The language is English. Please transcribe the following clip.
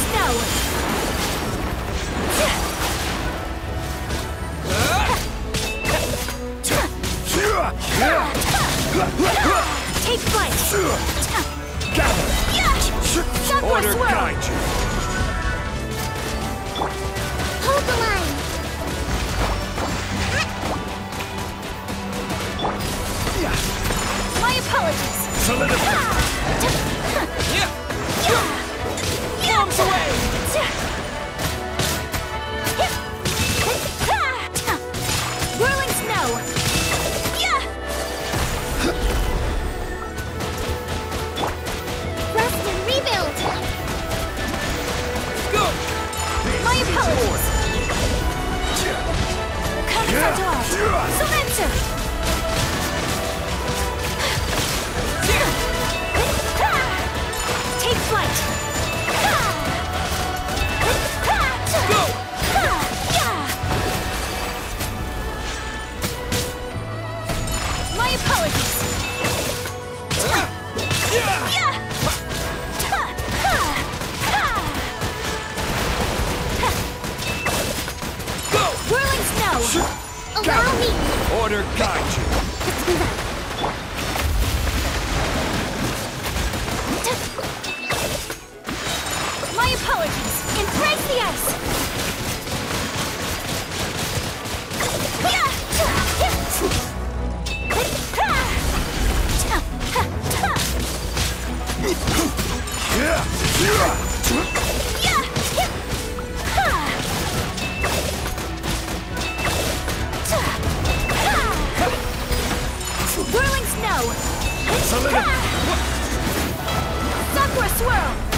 snow! Take flight! Gather! Order Swirl. guide you! Hold the line! My apologies! Solidify! Bombs away! Whirling snow! Rest and rebuild! Go! My apologies! Concentrate! Surrender! Take flight! Go! My apologies! Go! Whirling snow! Allow me! Order guide you! Let's move out! My apologies! Embrace the ice! Whirling snow! Sakura swirl!